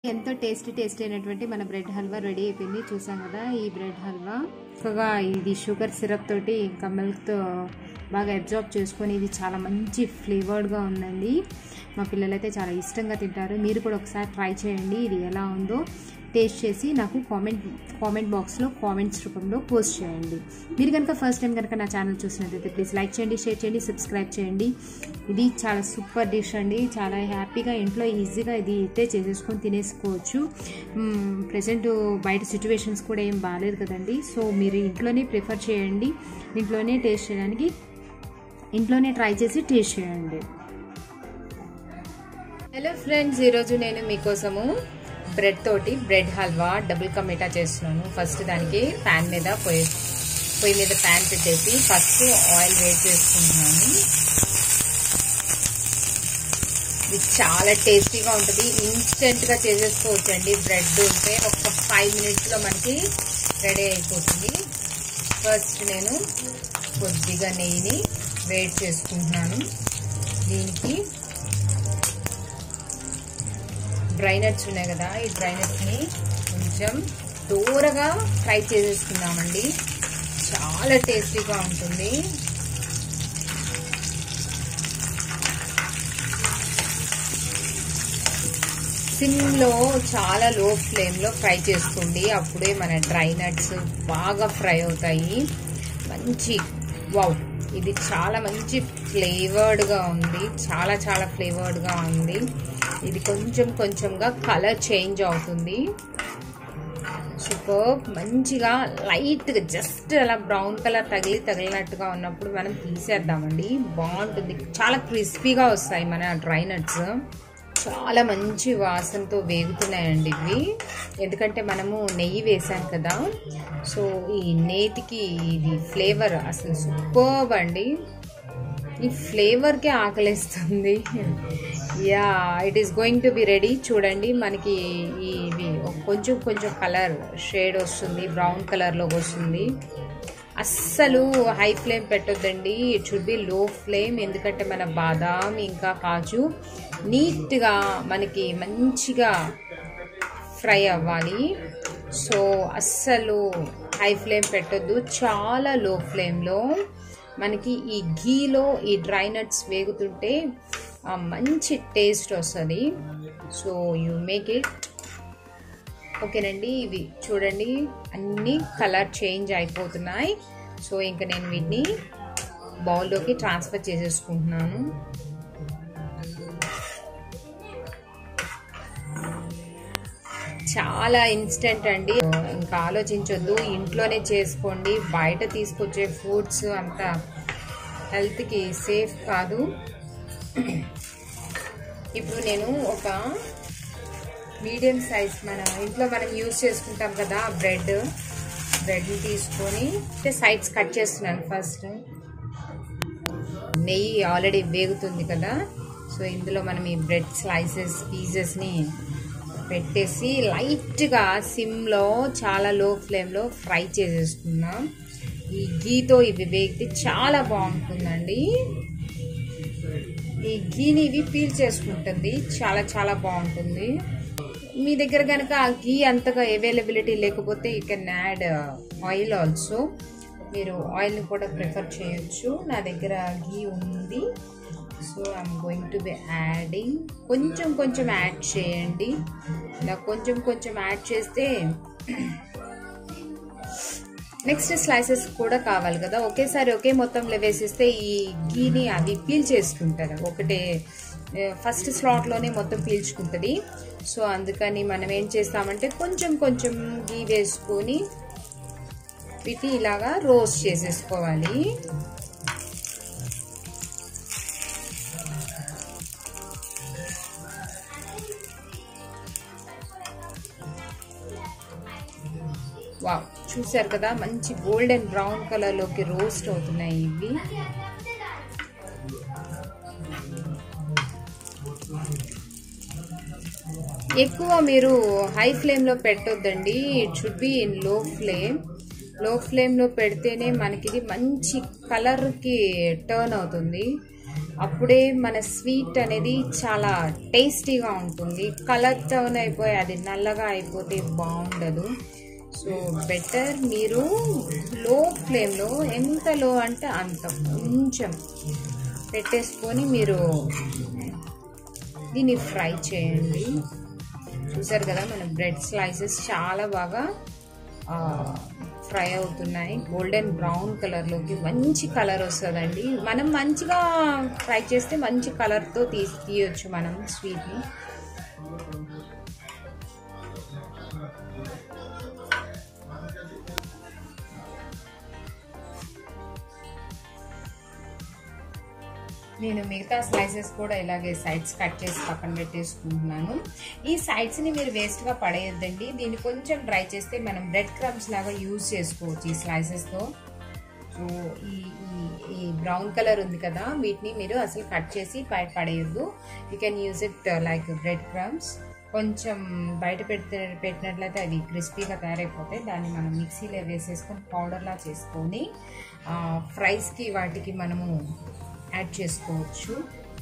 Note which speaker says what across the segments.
Speaker 1: ఎంతో టేస్టీ అయినటువంటి మన బ్రెడ్ హల్వా రెడీ అయిపోయింది. చూసాం కదా ఈ బ్రెడ్ హల్వా చక్కగా ఇది షుగర్ సిరప్ తోటి ఇంకా మిల్క్తో బాగా అబ్జార్బ్ చేసుకొని ఇది చాలా మంచి ఫ్లేవర్డ్గా ఉందండి. మా పిల్లలైతే చాలా ఇష్టంగా తింటారు. మీరు కూడా ఒకసారి ట్రై చేయండి. ఇది ఎలా ఉందో టేస్ట్ చేసి నాకు కామెంట్ బాక్స్లో కామెంట్స్ రూపంలో పోస్ట్ చేయండి. మీరు కనుక ఫస్ట్ టైం కనుక నా ఛానల్ చూసినట్లయితే ప్లీజ్ లైక్ చేయండి, షేర్ చేయండి, సబ్స్క్రైబ్ చేయండి. ఇది చాలా సూపర్ డిష్ అండి. చాలా హ్యాపీగా ఇంట్లో ఈజీగా ఇది అయితే చేసేసుకొని తినేసుకోవచ్చు. ప్రజెంట్ బయట సిచ్యువేషన్స్ కూడా ఏం బాగాలేదు కదండి. సో మీరు ఇంట్లోనే ప్రిఫర్ చేయండి. ఇంట్లోనే టేస్ట్ చేయడానికి ఇంట్లోనే ట్రై చేసి టేస్ట్ చేయండి. హలో ఫ్రెండ్స్, ఈరోజు నేను మీకోసము బ్రెడ్ తోటి బ్రెడ్ హల్వా డబుల్ కా మీఠా చేస్తున్నాను. ఫస్ట్ దానికి ప్యాన్ మీద పొయ్యి మీద ప్యాన్ పెట్టేసి ఫస్ట్ ఆయిల్ వేడి చేసుకుంటున్నాను. ఇది చాలా టేస్టీగా ఉంటుంది. ఇన్స్టెంట్గా చేసేసుకోవచ్చండి. బ్రెడ్ ఉంటే ఒక 5 మినిట్స్లో మనకి రెడీ అయిపోతుంది. ఫస్ట్ నేను కొద్దిగా నెయ్యిని వేడి చేసుకుంటున్నాను. దీనికి డ్రై నట్స్ ఉన్నాయి కదా, ఈ డ్రై నట్స్ని కొంచెం దూరగా ఫ్రై చేసేసుకున్నామండి. చాలా టేస్టీగా ఉంటుంది. సిమ్లో చాలా లో ఫ్లేమ్లో ఫ్రై చేసుకోండి. అప్పుడే మన డ్రై నట్స్ బాగా ఫ్రై అవుతాయి. మంచి వావ్, ఇది చాలా మంచి ఫ్లేవర్డ్గా ఉంది. చాలా చాలా ఫ్లేవర్డ్గా ఉంది. ఇది కొంచెంగా కలర్ చేంజ్ అవుతుంది. సూపర్. మంచిగా లైట్గా జస్ట్ అలా బ్రౌన్ కలర్ తగిలినట్టుగా ఉన్నప్పుడు మనం తీసేద్దామండి. బాగుంటుంది. చాలా క్రిస్పీగా వస్తాయి మన డ్రై నట్స్. చాలా మంచి వాసనతో వేగుతున్నాయండి ఇవి. ఎందుకంటే మనము నెయ్యి వేసాం కదా, సో ఈ నేతికి ఇది ఫ్లేవర్ అసలు సూపర్బ్ అండి. ఈ ఫ్లేవర్కే ఆకలిస్తుంది. Yeah, it is going to be ready. చూడండి, మనకి ఇవి కొంచెం కలర్ షేడ్ వస్తుంది, బ్రౌన్ కలర్లోకి వస్తుంది. అస్సలు హై ఫ్లేమ్ పెట్టొద్దండి. It should be low flame. ఎందుకంటే మన బాదాం ఇంకా కాజు నీట్గా మనకి మంచిగా ఫ్రై అవ్వాలి. సో అస్సలు హై ఫ్లేమ్ పెట్టొద్దు. చాలా లో ఫ్లేమ్లో మనకి ఈ ఘీలో ఈ డ్రై నట్స్ వేగుతుంటే మంచి టేస్ట్ వస్తుంది. So you make it. ఓకేనండి, ఇవి చూడండి అన్నీ కలర్ చేంజ్ అయిపోతున్నాయి. సో ఇంకా నేను వీటిని బౌల్లోకి ట్రాన్స్ఫర్ చేసేసుకుంటున్నాను. చాలా ఇన్స్టెంట్ అండి. ఇంకా ఆలోచించొద్దు, ఇంట్లోనే చేసుకోండి. బయట తీసుకొచ్చే ఫుడ్స్ అంత హెల్త్కి సేఫ్ కాదు. ఇప్పుడు నేను ఒక మీడియం సైజ్ మన ఇంట్లో మనం యూజ్ చేసుకుంటాం కదా బ్రెడ్ని తీసుకొని సైడ్స్ కట్ చేస్తున్నాను. ఫస్ట్ నెయ్యి ఆల్రెడీ వేగుతుంది కదా, సో ఇందులో మనం ఈ బ్రెడ్ స్లైసెస్ పీసెస్ని పెట్టేసి లైట్గా సిమ్లో చాలా లో ఫ్లేమ్లో ఫ్రై చేసేసుకున్నాం. ఈ ఘీతో ఇవి వేగితే చాలా బాగుంటుందండి. ఈ ఘీని ఇవి పీల్ చేసుకుంటుంది. చాలా చాలా బాగుంటుంది. మీ దగ్గర కనుక ఆ ఘీ అంతగా అవైలబిలిటీ లేకపోతే you can add oil also. మీరు ఆయిల్ని కూడా ప్రిఫర్ చేయొచ్చు. నా దగ్గర ఘీ ఉంది, so I'm going to be adding. కొంచెం యాడ్ చేయండి. ఇలా కొంచెం యాడ్ చేస్తే నెక్స్ట్ స్లైసెస్ కూడా కావాలి కదా, ఒకేసారి ఒకే మొత్తంలో వేసేస్తే ఈ ఘీని అది పీల్ చేసుకుంటారు. ఒకటే ఫస్ట్ స్లాట్లోనే మొత్తం పీల్చుకుంటుంది. సో అందుకని మనం ఏం చేస్తామంటే కొంచెం ఘీ వేసుకొని వీటిని ఇలాగా రోస్ట్ చేసేసుకోవాలి. వావ్, చూసారు కదా మంచి గోల్డెన్ బ్రౌన్ కలర్లోకి రోస్ట్ అవుతున్నాయి ఇవి. ఎక్కువ మీరు హై ఫ్లేమ్లో పెట్టొద్దండి. It should be in low flame. Low ఫ్లేమ్లో పెడితేనే మనకి ఇది మంచి కలర్కి టర్న్ అవుతుంది. అప్పుడే మన స్వీట్ అనేది చాలా టేస్టీగా ఉంటుంది. కలర్ టర్న్ అయిపోయి అది నల్లగా అయిపోతే బాగుండదు. సో బెటర్ మీరు లో ఫ్లేమ్లో, ఎంత లో అంటే అంత కొంచెం పెట్టేసుకొని మీరు దీన్ని ఫ్రై చేయండి. చూసారు కదా మన బ్రెడ్ స్లైసెస్ చాలా బాగా ఫ్రై అవుతున్నాయి. గోల్డెన్ బ్రౌన్ కలర్లోకి మంచి కలర్ వస్తుందండి. మనం మంచిగా ఫ్రై చేస్తే మంచి కలర్తో తీయొచ్చు మనం స్వీట్ని. నేను మిగతా స్లైసెస్ కూడా ఇలాగే సైడ్స్ కట్ చేసి పక్కన పెట్టేసుకుంటున్నాను. ఈ సైడ్స్ని మీరు వేస్ట్గా పడేయద్దండి. దీన్ని కొంచెం డ్రై చేస్తే మనం బ్రెడ్ క్రమ్స్ లాగా యూజ్ చేసుకోవచ్చు ఈ స్లైసెస్తో. సో ఈ బ్రౌన్ కలర్ ఉంది కదా, వీటిని మీరు అసలు కట్ చేసి పడేయద్దు. You can use it like bread crumbs. కొంచెం బయట పెట్టినట్లయితే అవి క్రిస్పీగా తయారైపోతాయి. దాన్ని మనం మిక్సీలో వేసేసుకొని పౌడర్లా చేసుకొని ఫ్రైస్కి వాటికి మనము యాడ్ చేసుకోవచ్చు.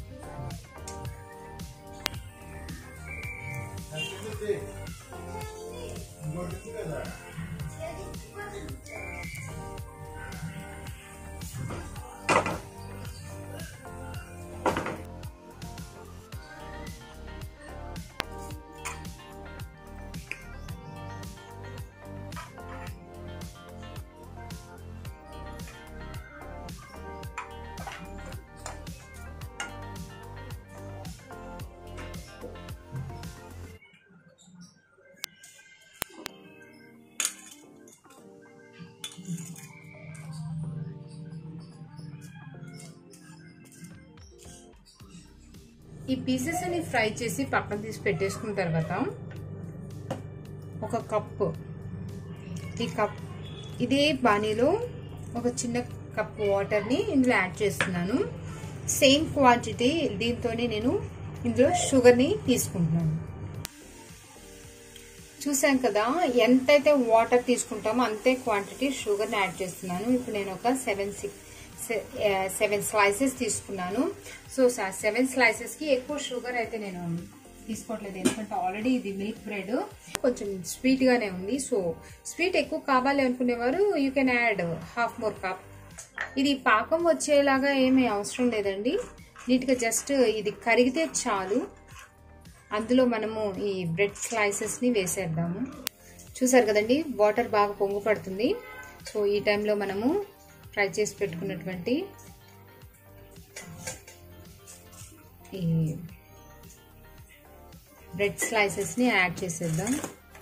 Speaker 1: ఈ పీసెస్ అని ఫ్రై చేసి పక్కన తీసి పెట్టేసుకున్న తర్వాత ఒక కప్పు, ఇదే బాణీలో ఒక చిన్న కప్పు వాటర్ని ఇందులో యాడ్ చేస్తున్నాను. సేమ్ క్వాంటిటీ దీంతోనే నేను ఇందులో షుగర్ని తీసుకుంటున్నాను. చూసాం కదా, ఎంతైతే వాటర్ తీసుకుంటామో అంతే క్వాంటిటీ షుగర్ని యాడ్ చేస్తున్నాను. ఇప్పుడు నేను ఒక 7 స్లైసెస్ తీసుకున్నాను. సో 7 స్లైసెస్కి ఎక్కువ షుగర్ అయితే నేను తీసుకోవట్లేదు, ఎందుకంటే ఆల్రెడీ ఇది మిల్క్ బ్రెడ్ కొంచెం స్వీట్గానే ఉంది. సో స్వీట్ ఎక్కువ కావాలి అనుకునేవారు you can add half more cup. ఇది పాకం వచ్చేలాగా ఏమీ అవసరం లేదండి. నీట్గా జస్ట్ ఇది కరిగితే చాలు. అందులో మనము ఈ బ్రెడ్ స్లైసెస్ని వేసేద్దాము. చూసారు కదండి, వాటర్ బాగా పొంగు పడుతుంది. సో ఈ టైంలో మనము ఫ్రై చేసి పెట్టుకున్నటువంటి ఈ బ్రెడ్ స్లైసెస్ని యాడ్ చేసేద్దాం.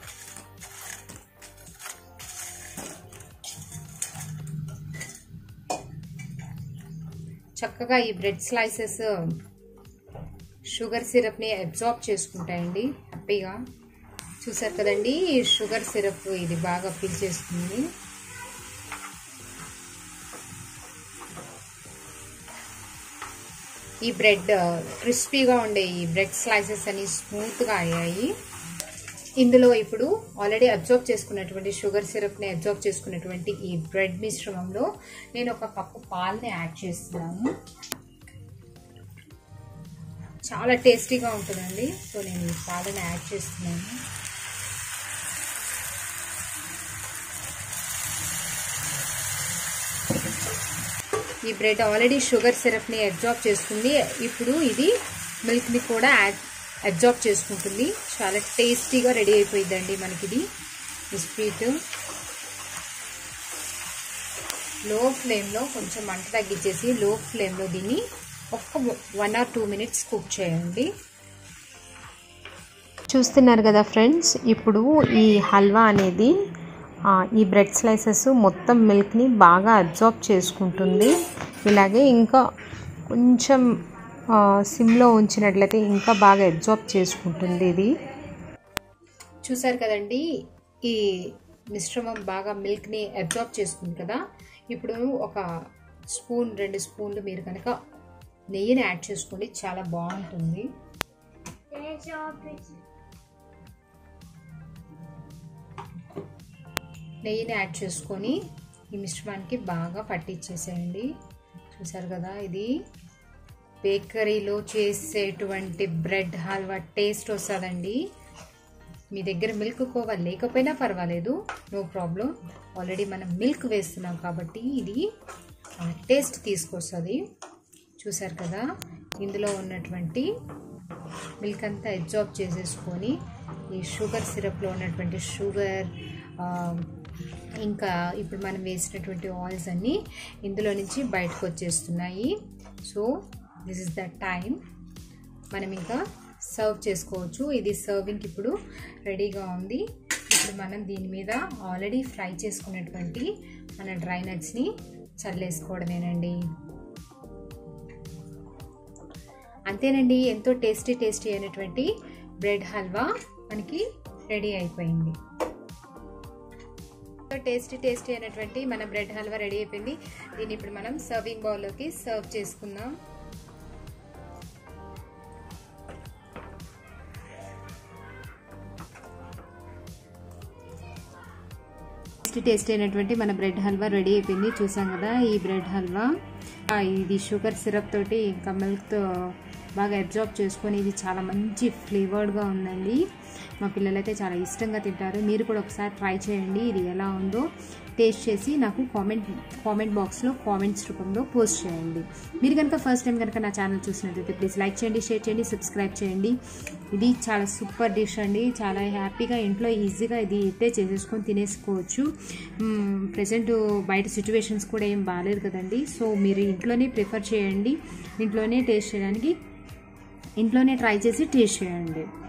Speaker 1: చక్కగా ఈ బ్రెడ్ స్లైసెస్ షుగర్ సిరప్ని అబ్జార్బ్ చేసుకుంటాయండి హ్యాపీగా. చూసారు కదండి, షుగర్ సిరప్ ఇది బాగా ఫిల్ చేసుకుంది. ఈ బ్రెడ్ క్రిస్పీగా ఉండే ఈ బ్రెడ్ స్లైసెస్ అని స్మూత్గా అయ్యాయి. ఇందులో ఇప్పుడు ఆల్రెడీ అబ్జార్బ్ చేసుకున్నటువంటి షుగర్ సిరప్ని అబ్జార్బ్ చేసుకున్నటువంటి ఈ బ్రెడ్ మిశ్రమంలో నేను ఒక కప్పు పాలని యాడ్ చేస్తున్నాను. చాలా టేస్టీగా ఉంటుందండి. సో నేను ఈ పాలని యాడ్ చేస్తున్నాను. ఈ బ్రెడ్ ఆల్రెడీ షుగర్ సిరప్ని అబ్జార్బ్ చేసుకుంది. ఇప్పుడు ఇది మిల్క్ని కూడా అబ్జార్బ్ చేసుకుంటుంది. చాలా టేస్టీగా రెడీ అయిపోయిందండి మనకి ఇది ఈ స్వీట్. లో ఫ్లేమ్లో కొంచెం మంట తగ్గించేసి లో ఫ్లేమ్లో దీన్ని ఒక్క 1 or 2 minutes కుక్ చేయండి.
Speaker 2: చూస్తున్నారు కదా ఫ్రెండ్స్, ఇప్పుడు ఈ హల్వా అనేది ఈ బ్రెడ్ స్లైసెస్ మొత్తం మిల్క్ని బాగా అబ్జార్బ్ చేసుకుంటుంది. ఇలాగే ఇంకా కొంచెం సిమ్లో ఉంచినట్లయితే ఇంకా బాగా అబ్జార్బ్ చేసుకుంటుంది ఇది.
Speaker 1: చూసారు కదండి, ఈ మిశ్రమం బాగా మిల్క్ని అబ్జార్బ్ చేసుకుంది కదా. ఇప్పుడు ఒక స్పూన్ 2 స్పూన్లు మీరు కనుక నెయ్యిని యాడ్ చేసుకోండి, చాలా బాగుంటుంది. నెయ్యిని యాడ్ చేసుకొని ఈ మిశ్రమానికి బాగా పట్టించేసేయండి. చూసారు కదా, ఇది బేకరీలో చేసేటువంటి బ్రెడ్ హల్వా టేస్ట్ వస్తుందండి. మీ దగ్గర మిల్క్ కోవా లేకపోయినా పర్వాలేదు, నో ప్రాబ్లం. ఆల్రెడీ మనం మిల్క్ వేస్తున్నాం కాబట్టి ఇది టేస్ట్ తీసుకొస్తుంది. చూసారు కదా, ఇందులో ఉన్నటువంటి మిల్క్ అంతా అబ్జార్బ్ చేసేసుకొని ఈ షుగర్ సిరప్లో ఉన్నటువంటి షుగర్, ఇంకా ఇప్పుడు మనం వేసినటువంటి ఆయిల్స్ అన్నీ ఇందులో నుంచి బయటకు వచ్చేస్తున్నాయి. So this is the time మనం ఇంకా సర్వ్ చేసుకోవచ్చు. ఇది సర్వింగ్కి ఇప్పుడు రెడీగా ఉంది. ఇప్పుడు మనం దీని మీద ఆల్రెడీ ఫ్రై చేసుకున్నటువంటి మన డ్రై నట్స్ని చల్లేసుకోవడమేనండి. అంతేనండి, ఎంతో టేస్టీ అయినటువంటి బ్రెడ్ హల్వా మనకి రెడీ అయిపోయింది. టేస్టీ అయినటువంటి మన బ్రెడ్ హల్వా రెడీ అయిపోయింది. దీన్ని ఇప్పుడు మనం సర్వింగ్ బౌల్లోకి సర్వ్ చేసుకుందాం. టేస్టీ అయినటువంటి మన బ్రెడ్ హల్వా రెడీ అయిపోయింది. చూసాం కదా, ఈ బ్రెడ్ హల్వా ఇది షుగర్ సిరప్ తోటి ఇంకా మిల్క్తో బాగా అబ్జార్బ్ చేసుకొని ఇది చాలా మంచి ఫ్లేవర్డ్గా ఉందండి. మా పిల్లలైతే చాలా ఇష్టంగా తింటారు. మీరు కూడా ఒకసారి ట్రై చేయండి. ఇది ఎలా ఉందో టేస్ట్ చేసి నాకు కామెంట్ బాక్స్లో కామెంట్స్ రూపంలో పోస్ట్ చేయండి. మీరు కనుక ఫస్ట్ టైం కనుక నా ఛానల్ చూసినట్లయితే ప్లీజ్ లైక్ చేయండి, షేర్ చేయండి, సబ్స్క్రైబ్ చేయండి. ఇది చాలా సూపర్ డిష్ అండి. చాలా హ్యాపీగా ఇంట్లో ఈజీగా ఇది అయితే చేసేసుకొని తినేసుకోవచ్చు. ప్రజెంట్ బయట సిచ్యువేషన్స్ కూడా ఏం బాగాలేదు కదండి. సో మీరు ఇంట్లోనే ప్రిఫర్ చేయండి, ఇంట్లోనే టేస్ట్ చేయడానికి ఇంట్లోనే ట్రై చేసి టేస్ట్ చేయండి.